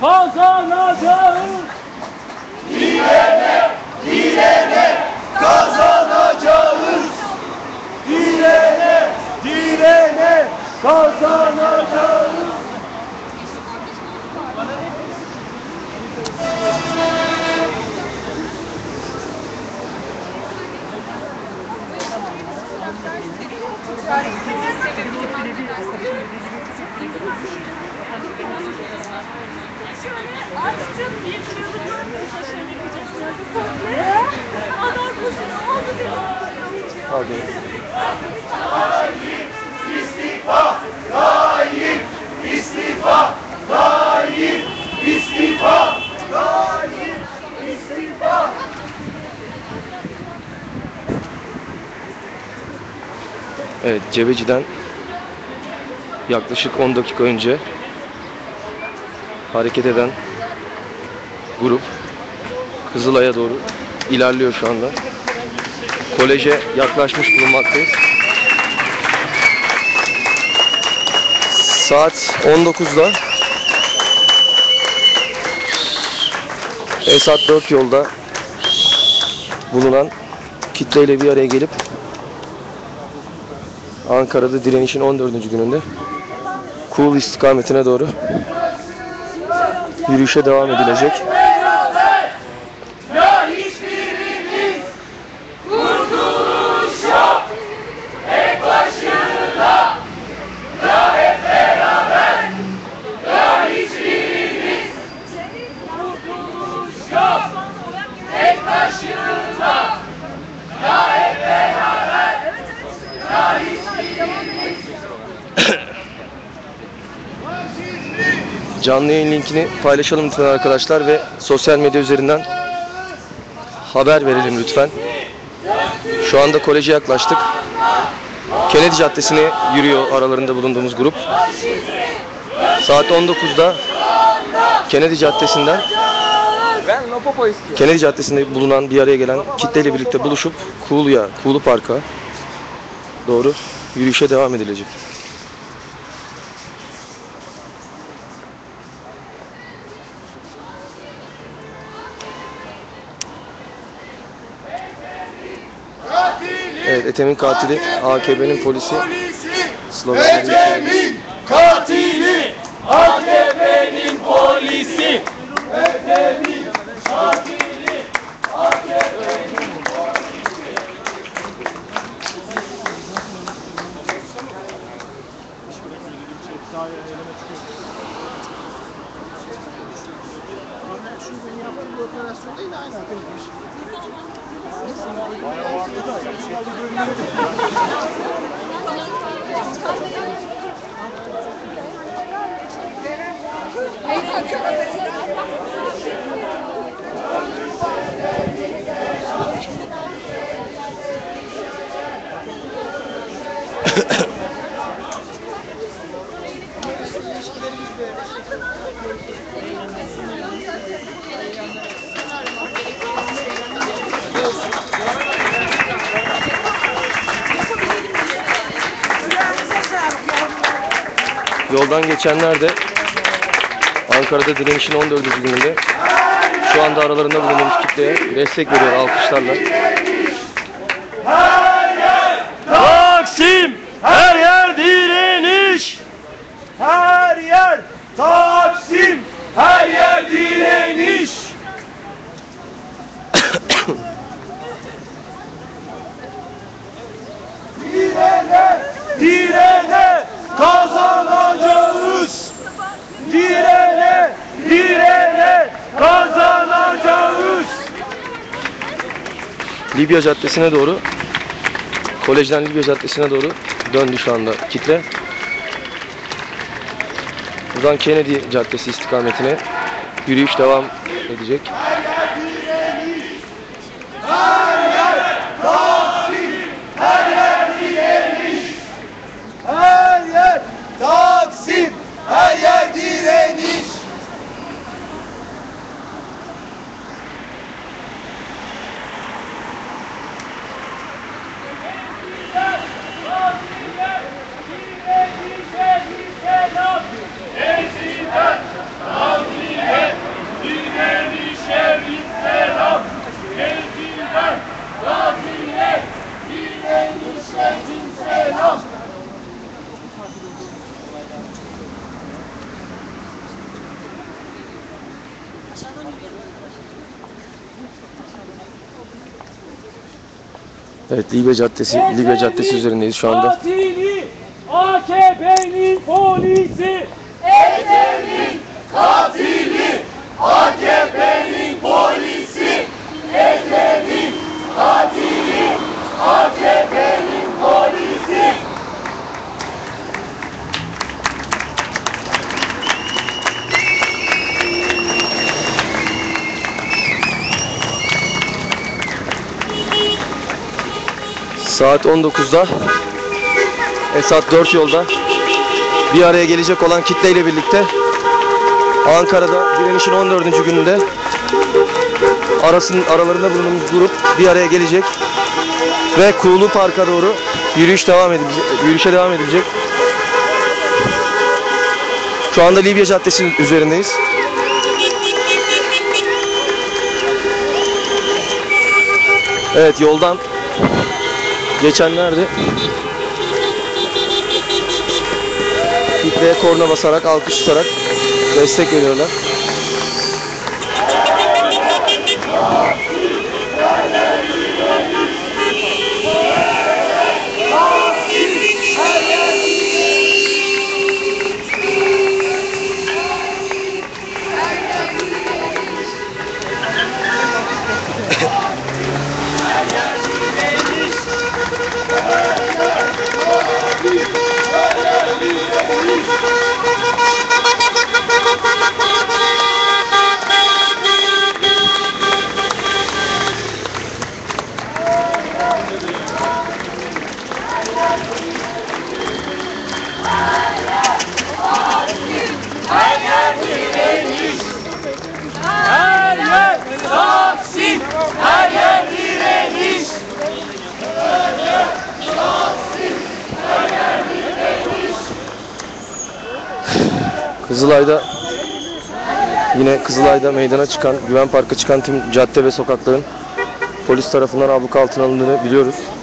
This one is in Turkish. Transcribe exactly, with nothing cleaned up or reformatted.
kazanacağız. Direne, direne kazanacağız. Direne, direne kazanacağız. Açtım bir yıllık şaşırmak için komple. Adam kuzunu oldu bir. Hadi. Tayyip istifa, Tayyip istifa, Tayyip istifa, Tayyip istifa. Evet, Cebeci'den yaklaşık on dakika önce hareket eden grup Kızılay'a doğru ilerliyor şu anda. Koleje yaklaşmış bulunmaktayız. Saat on dokuzda Esat dört yolda bulunan kitleyle bir araya gelip Ankara'da direnişin on dördüncü gününde Kuğulu istikametine doğru yürüyüşe devam edilecek. Ya hiçbirimiz kurtuluş yok. Tek başına, ya hep beraber. Ya hiçbirimiz kurtuluş yok. Tek başına, ya hep beraber. Ya hiçbirimiz. Canlı yayın linkini paylaşalım lütfen arkadaşlar ve sosyal medya üzerinden haber verelim lütfen. Şu anda koleje yaklaştık. Kennedy Caddesi'ne yürüyor aralarında bulunduğumuz grup. Saat on dokuzda Kennedy Caddesi'nden Kennedy Caddesi'nde bulunan bir araya gelen kitleyle birlikte buluşup Kuğulu'ya, Kuğulu Park'a doğru yürüyüşe devam edilecek. Evet, Ethem'in katili, A K P'nin polisi sloganları Ethem'in katili, A K P'nin polisi. Ethem'in katili, A K P'nin polisi. Yoldan geçenler de Ankara'da direnişin on dördüncü gününde şu anda aralarında bulunduğumuz kitleye destek veriyor alkışlarla. Her yer Taksim, her yer direniş. Her yer Taksim, her yer direniş. Direne, direne kazanacağız. direne, direne kazanacağız. Libya Caddesi'ne doğru, kolejden Libya Caddesi'ne doğru döndü şu anda kitle. Buradan Kennedy Caddesi istikametine yürüyüş devam edecek. Her yer direniş. Her yer Taksim, her yer direniş. Her yer Taksim, her yer direniş. Eskiden, Taksim'e Evet, Libya Caddesi, Libya Caddesi üzerindeyiz şu anda. Katili A K P'nin polisi. Ecevit'in katili A K P'nin polisi. Ecevit'in katili A K P'nin polisi. Saat on dokuzda Esat dört yolda bir araya gelecek olan kitleyle birlikte Ankara'da direnişin on dördüncü gününde arasının aralarında bulunduğumuz grup bir araya gelecek ve Kuğulu Park'a doğru yürüyüş devam edilecek, yürüyüşe devam edilecek. Şu anda Libya Caddesi üzerindeyiz. Evet, yoldan geçenler de kitleye korna basarak, alkış tutarak destek veriyorlar. Her yer Taksim, her yer direniş. Kızılay'da yine Kızılay'da meydana çıkan, Güven Park'a çıkan tüm cadde ve sokakların polis tarafından abluka altına alındığını biliyoruz.